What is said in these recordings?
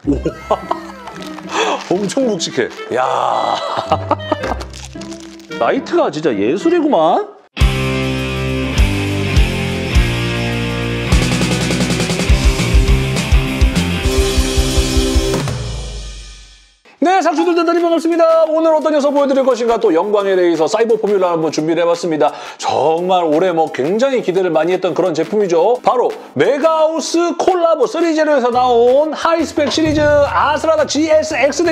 엄청 묵직해. 야 라이트가 진짜 예술이구만. 네, 상추들 대단히 반갑습니다. 오늘 어떤 녀석 보여드릴 것인가 또 영광의 레이서 사이버 포뮬라 한번 준비를 해봤습니다. 정말 올해 뭐 굉장히 기대를 많이 했던 그런 제품이죠. 바로 메가하우스 콜라보 3제로에서 나온 하이스펙 시리즈 아스라다 GSX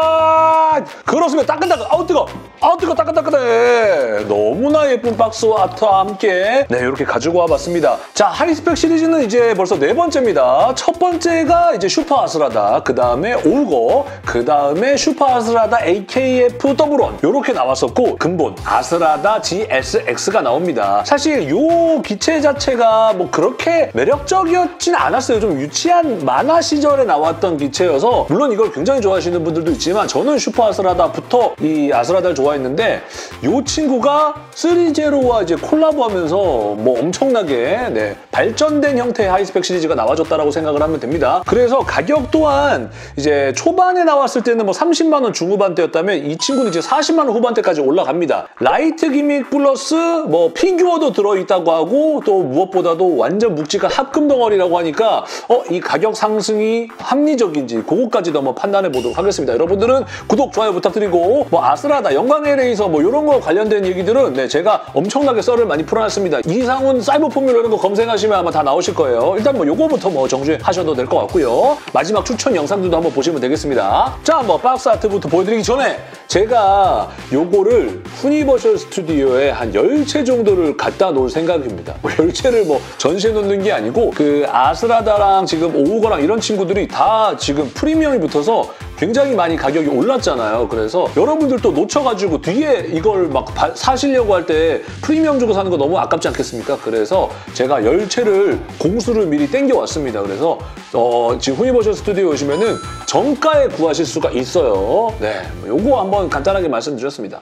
되겠습니다. 그렇습니다. 따끈따끈. 아우 뜨거. 아우 뜨거 따끈따끈해. 너무나 예쁜 박스와 아트와 함께 네 이렇게 가지고 와봤습니다. 자, 하이스펙 시리즈는 이제 벌써 4번째입니다. 첫 번째가 이제 슈퍼 아스라다, 그 다음에 올거, 그 다음에 슈퍼 아스라다 AKF 더블원 이렇게 나왔었고 근본 아스라다 GSX가 나옵니다. 사실 이 기체 자체가 뭐 그렇게 매력적이었진 않았어요. 좀 유치한 만화 시절에 나왔던 기체여서 물론 이걸 굉장히 좋아하시는 분들도 있지만 저는 슈퍼 아스라다부터 이 아스라다를 좋아했는데 이 친구가 3제로와 이제 콜라보하면서 뭐 엄청나게 네, 발전된 형태의 하이스펙 시리즈가 나와줬다라고 생각을 하면 됩니다. 그래서 가격 또한 이제 초반에 나왔을 때는 뭐 30만 원 중후반대였다면 이 친구는 이제 40만 원 후반대까지 올라갑니다. 라이트 기믹 플러스 뭐 피규어도 들어있다고 하고 또 무엇보다도 완전 묵직한 합금 덩어리라고 하니까 이 가격 상승이 합리적인지 그거까지도 한번 판단해 보도록 하겠습니다. 여러분들은 구독, 좋아요 부탁드리고 뭐 아스라다, 영광의 레이서 뭐 이런 거 관련된 얘기들은 네, 제가 엄청나게 썰을 많이 풀어놨습니다. 이상훈 사이버 포뮬러 이런 거 검색하시면 아마 다 나오실 거예요. 일단 뭐 요거부터 뭐 정주행하셔도 될 것 같고요. 마지막 추천 영상들도 한번 보시면 되겠습니다. 자, 뭐 박스 아트부터 보여드리기 전에 제가 요거를 후니버셜 스튜디오에 한 10채 정도를 갖다 놓을 생각입니다. 뭐 10채를 뭐 전시해 놓는 게 아니고 그 아스라다랑 지금 오우거랑 이런 친구들이 다 지금 프리미엄이 붙어서 굉장히 많이 가격이 올랐잖아요. 그래서 여러분들도 놓쳐가지고 뒤에 이걸 막 사시려고 할 때 프리미엄 주고 사는 거 너무 아깝지 않겠습니까? 그래서 제가 10채를 공수를 미리 땡겨왔습니다. 그래서 지금 후니버셜 스튜디오 오시면은 정가에 구하실 수가 있어요. 네, 요거 한번 간단하게 말씀드렸습니다.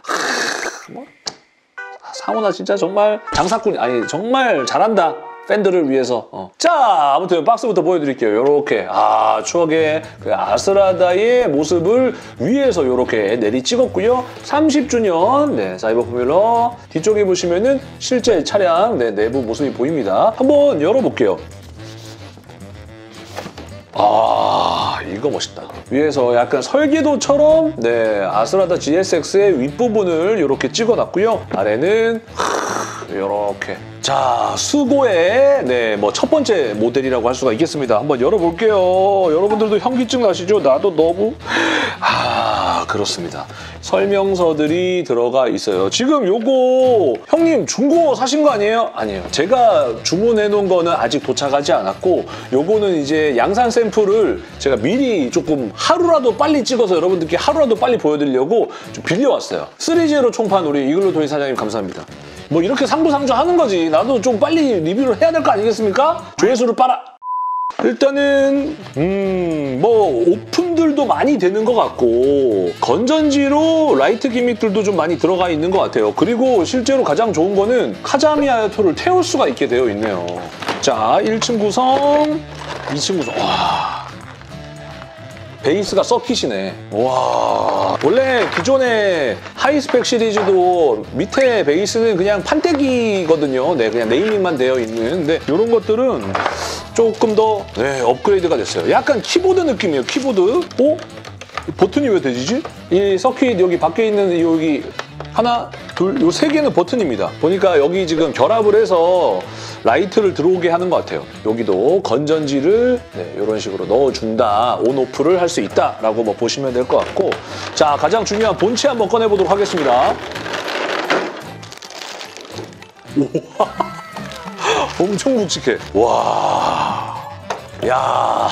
상훈아 진짜 정말 장사꾼이 아니 정말 잘한다. 팬들을 위해서. 자, 아무튼 박스부터 보여드릴게요. 요렇게 추억의 그 아스라다의 모습을 위에서 요렇게 내리 찍었고요. 30주년 네, 사이버 포뮬러 뒤쪽에 보시면은 실제 차량 네, 내부 모습이 보입니다. 한번 열어볼게요. 이거 멋있다. 위에서 약간 설계도처럼 네, 아스라다 GSX의 윗부분을 이렇게 찍어놨고요. 아래는 이렇게. 자, 수고의 네, 뭐 첫 번째 모델이라고 할 수가 있겠습니다. 한번 열어볼게요. 여러분들도 현기증 나시죠? 나도 너무 그렇습니다. 설명서들이 들어가 있어요. 지금 요거 형님 중고 사신 거 아니에요? 아니에요. 제가 주문해 놓은 거는 아직 도착하지 않았고 요거는 이제 양산 샘플을 제가 미리 조금 하루라도 빨리 찍어서 여러분들께 하루라도 빨리 보여드리려고 좀 빌려왔어요. 3제로 총판 우리 이글루 도인 사장님 감사합니다. 뭐 이렇게 상부상조 하는 거지. 나도 좀 빨리 리뷰를 해야 될 거 아니겠습니까? 조회수를 빨아. 일단은 뭐 오픈들도 많이 되는 것 같고 건전지로 라이트 기믹들도 좀 많이 들어가 있는 것 같아요. 그리고 실제로 가장 좋은 거는 카자미 하야토를 태울 수가 있게 되어 있네요. 자, 1층 구성, 2층 구성. 와, 베이스가 서킷이네. 와, 원래 기존의 하이스펙 시리즈도 밑에 베이스는 그냥 판때기거든요. 네, 그냥 네이밍만 되어 있는. 근데 이런 것들은 조금 더 네, 업그레이드가 됐어요. 약간 키보드 느낌이에요. 키보드. 버튼이 왜 되지지? 이 서킷 여기 밖에 있는 여기 하나, 둘, 요 세 개는 버튼입니다. 보니까 여기 지금 결합을 해서 라이트를 들어오게 하는 것 같아요. 여기도 건전지를 네, 이런 식으로 넣어준다, 온오프를 할 수 있다라고 뭐 보시면 될 것 같고, 자, 가장 중요한 본체 한번 꺼내보도록 하겠습니다. 우와, 엄청 묵직해. 와, 야.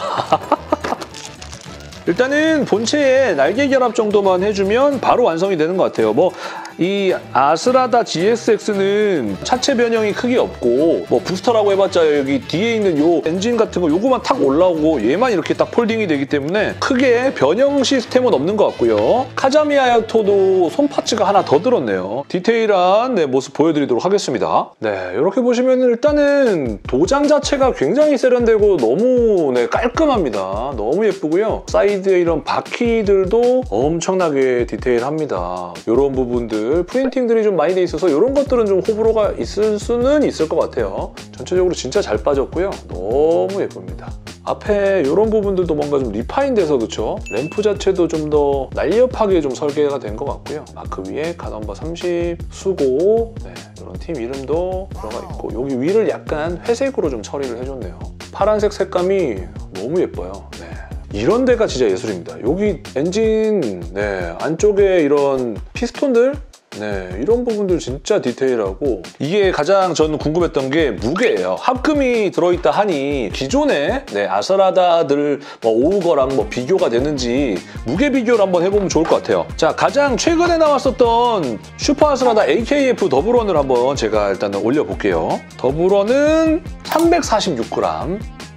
일단은 본체에 날개 결합 정도만 해주면 바로 완성이 되는 것 같아요. 뭐 이 아스라다 GSX는 차체 변형이 크게 없고 뭐 부스터라고 해봤자 여기 뒤에 있는 요 엔진 같은 거 요거만 탁 올라오고 얘만 이렇게 딱 폴딩이 되기 때문에 크게 변형 시스템은 없는 것 같고요. 카자미 하야토도 손파츠가 하나 더 들었네요. 디테일한 모습 보여드리도록 하겠습니다. 네, 이렇게 보시면 일단은 도장 자체가 굉장히 세련되고 너무 깔끔합니다. 너무 예쁘고요. 사이드에 이런 바퀴들도 엄청나게 디테일합니다. 이런 부분들 프린팅들이 좀 많이 돼 있어서 이런 것들은 좀 호불호가 있을 수는 있을 것 같아요. 전체적으로 진짜 잘 빠졌고요. 너무 예쁩니다. 앞에 이런 부분들도 뭔가 좀 리파인돼서 그렇죠? 램프 자체도 좀 더 날렵하게 좀 설계가 된 것 같고요. 마크 위에 가넘버 30 수고 이런 팀 이름도 들어가 있고 여기 위를 약간 회색으로 좀 처리를 해줬네요. 파란색 색감이 너무 예뻐요. 이런 데가 진짜 예술입니다. 여기 엔진 안쪽에 이런 피스톤들 이런 부분들 진짜 디테일하고 이게 가장 저는 궁금했던 게 무게예요. 합금이 들어있다 하니 기존의 아스라다들 오우거랑 비교가 되는지 무게 비교를 한번 해보면 좋을 것 같아요. 자, 가장 최근에 나왔었던 슈퍼 아스라다 AKF 더블원을 한번 제가 일단은 올려볼게요. 더블원은 346g.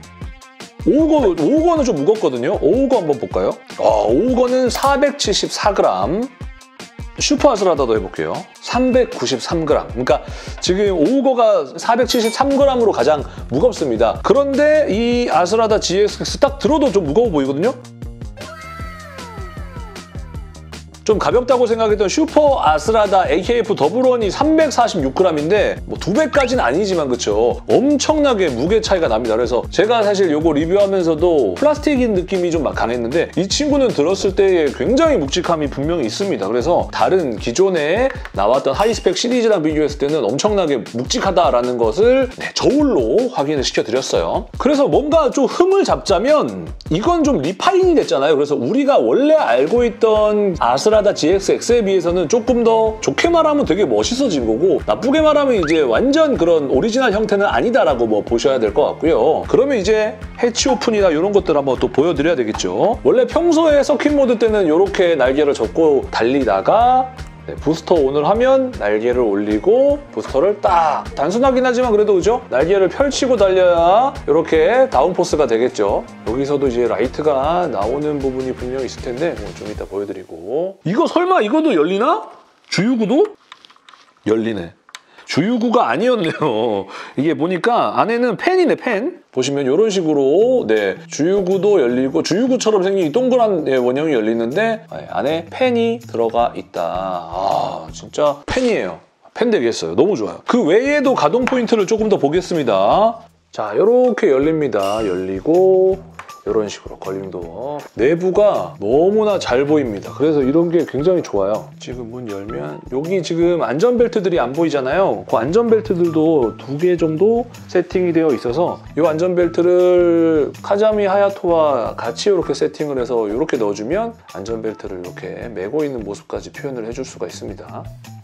오우거는 좀 무겁거든요. 오우거 한번 볼까요? 오우거는 474g. 슈퍼 아스라다도 해볼게요. 393g. 그러니까 지금 오우거가 473g으로 가장 무겁습니다. 그런데 이 아스라다 GSX 딱 들어도 좀 무거워 보이거든요? 좀 가볍다고 생각했던 슈퍼 아스라다 AKF 더블원이 346g인데 뭐 2배까지는 아니지만 그쵸? 엄청나게 무게 차이가 납니다. 그래서 제가 사실 요거 리뷰하면서도 플라스틱인 느낌이 좀 막 강했는데 이 친구는 들었을 때 굉장히 묵직함이 분명히 있습니다. 그래서 다른 기존에 나왔던 하이스펙 시리즈랑 비교했을 때는 엄청나게 묵직하다라는 것을 저울로 확인을 시켜드렸어요. 그래서 뭔가 좀 흠을 잡자면 이건 좀 리파인이 됐잖아요. 그래서 우리가 원래 알고 있던 아스라다 GSX에 비해서는 조금 더 좋게 말하면 되게 멋있어진 거고 나쁘게 말하면 이제 완전 그런 오리지널 형태는 아니다라고 뭐 보셔야 될 것 같고요. 그러면 이제 해치 오픈이나 이런 것들 한번 또 보여드려야 되겠죠. 원래 평소에 서킷 모드 때는 이렇게 날개를 접고 달리다가 부스터 온을 하면 날개를 올리고 부스터를 딱 단순하긴 하지만 그래도 그죠? 날개를 펼치고 달려야 이렇게 다운포스가 되겠죠. 여기서도 이제 라이트가 나오는 부분이 분명히 있을 텐데 좀 이따 보여드리고 이거 설마 이것도 열리나? 주유구도? 열리네. 주유구가 아니었네요. 이게 보니까 안에는 펜이네, 펜. 보시면 이런 식으로 주유구도 열리고 주유구처럼 생긴 이 동그란 원형이 열리는데 안에 펜이 들어가 있다. 진짜 펜이에요. 펜 되겠어요. 너무 좋아요. 그 외에도 가동 포인트를 조금 더 보겠습니다. 자, 이렇게 열립니다. 열리고 이런 식으로 걸림도 내부가 너무나 잘 보입니다. 그래서 이런 게 굉장히 좋아요. 지금 문 열면 여기 지금 안전벨트들이 안 보이잖아요. 그 안전벨트들도 2개 정도 세팅이 되어 있어서 이 안전벨트를 카자미 하야토와 같이 이렇게 세팅을 해서 이렇게 넣어주면 안전벨트를 이렇게 메고 있는 모습까지 표현을 해줄 수가 있습니다.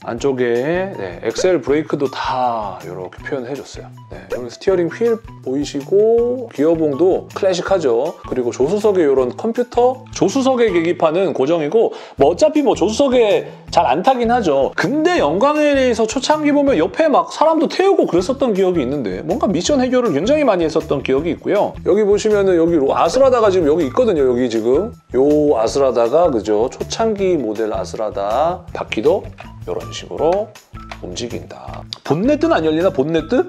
안쪽에 엑셀 브레이크도 다 이렇게 표현해줬어요. 여기 스티어링 휠 보이시고 기어봉도 클래식하죠. 그리고 조수석에 이런 컴퓨터, 조수석의 계기판은 고정이고 어차피 조수석에 잘 안 타긴 하죠. 근데 영광LA에서 초창기 보면 옆에 막 사람도 태우고 그랬었던 기억이 있는데 뭔가 미션 해결을 굉장히 많이 했었던 기억이 있고요. 여기 보시면은 여기 아스라다가 지금 여기 있거든요. 여기 지금 요 아스라다가 그죠? 초창기 모델 아스라다 바퀴도 이런 식으로 움직인다. 본네트는 안 열리나? 본네트?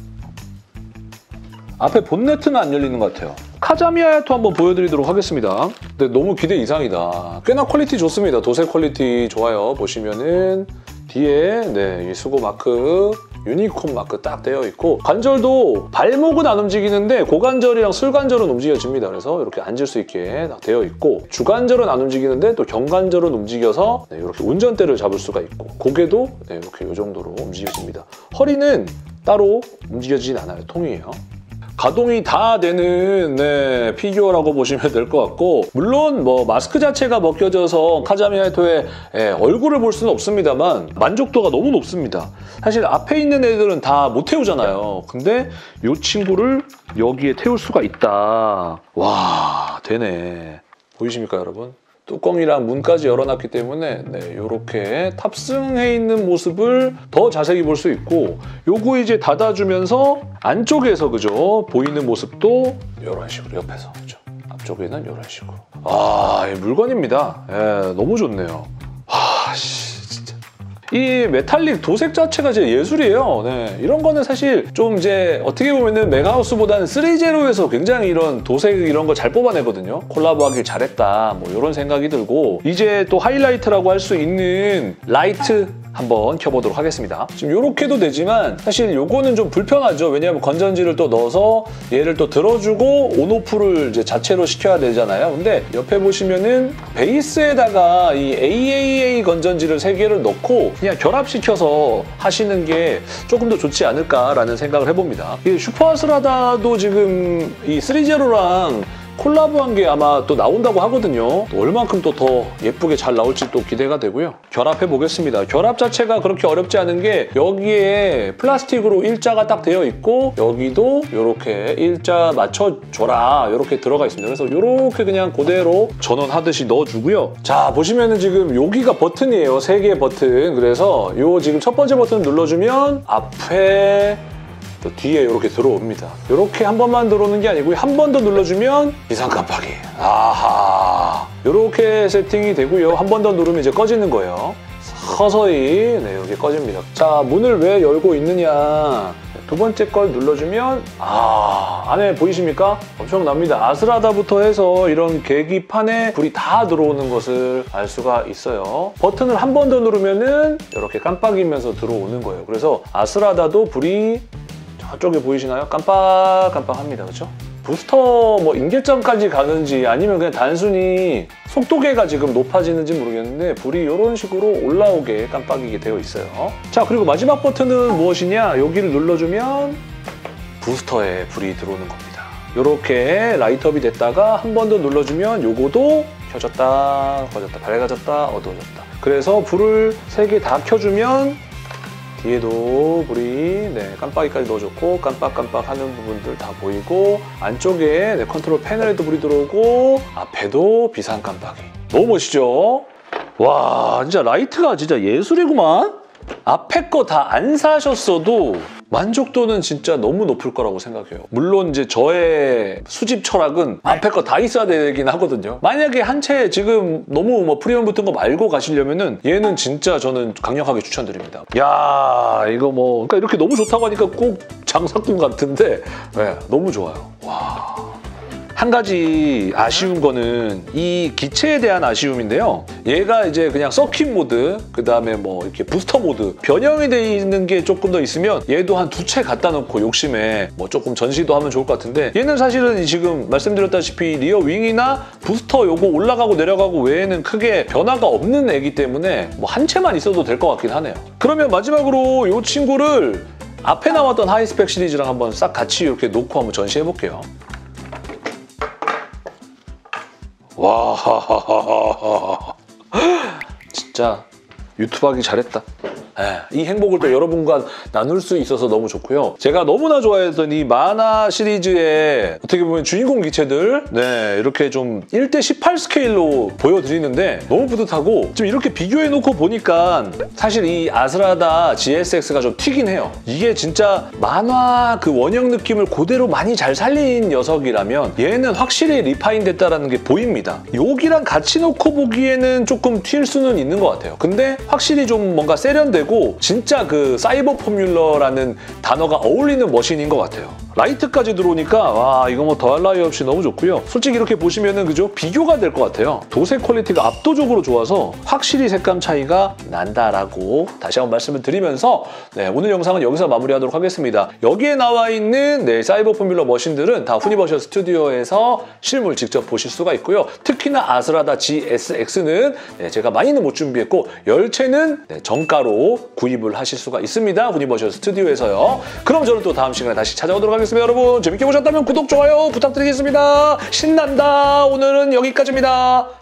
앞에 본네트는 안 열리는 것 같아요. 카자미 하야토 한번 보여드리도록 하겠습니다. 근데 너무 기대 이상이다. 꽤나 퀄리티 좋습니다. 도색 퀄리티 좋아요. 보시면은 뒤에 이 수고 마크, 유니콘 마크 딱 되어 있고 관절도 발목은 안 움직이는데 고관절이랑 슬관절은 움직여집니다. 그래서 이렇게 앉을 수 있게 딱 되어 있고 주관절은 안 움직이는데 또 경관절은 움직여서 이렇게 운전대를 잡을 수가 있고 고개도 이렇게 이 정도로 움직여집니다. 허리는 따로 움직여지진 않아요. 통이에요. 가동이 다 되는 피규어라고 보시면 될 것 같고 물론 마스크 자체가 벗겨져서 카자미 하야토의 얼굴을 볼 수는 없습니다만 만족도가 너무 높습니다. 사실 앞에 있는 애들은 다 못 태우잖아요. 근데 이 친구를 여기에 태울 수가 있다. 와, 되네. 보이십니까 여러분? 뚜껑이랑 문까지 열어놨기 때문에 네, 이렇게 탑승해 있는 모습을 더 자세히 볼 수 있고 요거 이제 닫아주면서 안쪽에서 그죠? 보이는 모습도 이런 식으로 옆에서 그죠? 앞쪽에는 이런 식으로 물건입니다. 예, 너무 좋네요. 진짜. 이 메탈릭 도색 자체가 진짜 예술이에요. 네, 이런 거는 사실 좀 이제 어떻게 보면은 메가하우스보다는 3제로에서 굉장히 이런 도색 이런 거 잘 뽑아내거든요. 콜라보하길 잘했다 뭐 이런 생각이 들고 이제 또 하이라이트라고 할 수 있는 라이트 한번 켜보도록 하겠습니다. 지금 이렇게도 되지만 사실 요거는 좀 불편하죠. 왜냐하면 건전지를 또 넣어서 얘를 또 들어주고 온오프를 이제 자체로 시켜야 되잖아요. 근데 옆에 보시면은 베이스에다가 이 AAA 건전지를 3개를 넣고 그냥 결합시켜서 하시는 게 조금 더 좋지 않을까라는 생각을 해봅니다. 이 슈퍼아스라다도 지금 이 3제로랑 콜라보한 게 아마 또 나온다고 하거든요. 또 얼만큼 또 더 예쁘게 잘 나올지 또 기대가 되고요. 결합해 보겠습니다. 결합 자체가 그렇게 어렵지 않은 게 여기에 플라스틱으로 일자가 딱 되어 있고 여기도 이렇게 일자 맞춰줘라 이렇게 들어가 있습니다. 그래서 이렇게 그냥 그대로 전원하듯이 넣어주고요. 자 보시면은 지금 여기가 버튼이에요. 3개의 버튼. 그래서 요 지금 첫 번째 버튼 눌러주면 앞에 또 뒤에 이렇게 들어옵니다. 이렇게 한 번만 들어오는 게 아니고 한 번 더 눌러주면 비상 깜빡이. 아하. 이렇게 세팅이 되고요. 한 번 더 누르면 이제 꺼지는 거예요. 서서히 네, 여기 꺼집니다. 자, 문을 왜 열고 있느냐. 두 번째 걸 눌러주면 안에 보이십니까? 엄청납니다. 아스라다부터 해서 이런 계기판에 불이 다 들어오는 것을 알 수가 있어요. 버튼을 한 번 더 누르면은 이렇게 깜빡이면서 들어오는 거예요. 그래서 아스라다도 불이 저쪽에 보이시나요? 깜빡깜빡합니다. 그렇죠? 부스터 뭐 인계점까지 가는지 아니면 그냥 단순히 속도계가 지금 높아지는지 모르겠는데 불이 이런 식으로 올라오게 깜빡이게 되어 있어요. 자, 그리고 마지막 버튼은 무엇이냐? 여기를 눌러주면 부스터에 불이 들어오는 겁니다. 이렇게 라이트업이 됐다가 한 번 더 눌러주면 요거도 켜졌다, 꺼졌다, 밝아졌다, 어두워졌다. 그래서 불을 3개 다 켜주면 뒤에도 불이 깜빡이까지 넣어줬고 깜빡깜빡 하는 부분들 다 보이고 안쪽에 컨트롤 패널에도 불이 들어오고 앞에도 비상 깜빡이. 너무 멋있죠? 와 진짜 라이트가 진짜 예술이구만. 앞에 거 다 안 사셨어도 만족도는 진짜 너무 높을 거라고 생각해요. 물론 이제 저의 수집 철학은 앞에 거 다 있어야 되긴 하거든요. 만약에 한 채 지금 너무 뭐 프리미엄 붙은 거 말고 가시려면은 얘는 진짜 저는 강력하게 추천드립니다. 야 이거 뭐 그러니까 이렇게 너무 좋다고 하니까 꼭 장사꾼 같은데 네, 너무 좋아요. 와. 한 가지 아쉬운 거는 이 기체에 대한 아쉬움인데요. 얘가 이제 그냥 서킷 모드, 그 다음에 뭐 이렇게 부스터 모드 변형이 돼 있는 게 조금 더 있으면 얘도 한 2채 갖다 놓고 욕심에 뭐 조금 전시도 하면 좋을 것 같은데 얘는 사실은 지금 말씀드렸다시피 리어 윙이나 부스터 요거 올라가고 내려가고 외에는 크게 변화가 없는 애기 때문에 뭐 한 채만 있어도 될 것 같긴 하네요. 그러면 마지막으로 이 친구를 앞에 나왔던 하이스펙 시리즈랑 한번 싹 같이 이렇게 놓고 한번 전시해 볼게요. 와 진짜 유튜브 하기 잘했다. 이 행복을 또 여러분과 나눌 수 있어서 너무 좋고요. 제가 너무나 좋아했던 이 만화 시리즈의 어떻게 보면 주인공 기체들 이렇게 좀 1:18 스케일로 보여드리는데 너무 뿌듯하고 지금 이렇게 비교해놓고 보니까 사실 이 아스라다 GSX가 좀 튀긴 해요. 이게 진짜 만화 그 원형 느낌을 그대로 많이 잘 살린 녀석이라면 얘는 확실히 리파인 됐다는 게 보입니다. 여기랑 같이 놓고 보기에는 조금 튈 수는 있는 것 같아요. 근데 확실히 좀 뭔가 세련되고 진짜 그 사이버 포뮬러라는 단어가 어울리는 머신인 것 같아요. 라이트까지 들어오니까 와 이거 뭐 더할 나위 없이 너무 좋고요. 솔직히 이렇게 보시면은 그죠? 비교가 될 것 같아요. 도색 퀄리티가 압도적으로 좋아서 확실히 색감 차이가 난다라고 다시 한번 말씀을 드리면서 오늘 영상은 여기서 마무리하도록 하겠습니다. 여기에 나와 있는 사이버 포뮬러 머신들은 다 후니버셜 스튜디오에서 실물 직접 보실 수가 있고요. 특히나 아스라다 GSX는 제가 많이는 못 준비했고 10채는 정가로 구입을 하실 수가 있습니다. 후니버셜 스튜디오에서요. 그럼 저는 또 다음 시간에 다시 찾아오도록 하겠습니다. 여러분 재밌게 보셨다면 구독, 좋아요 부탁드리겠습니다. 신난다. 오늘은 여기까지입니다.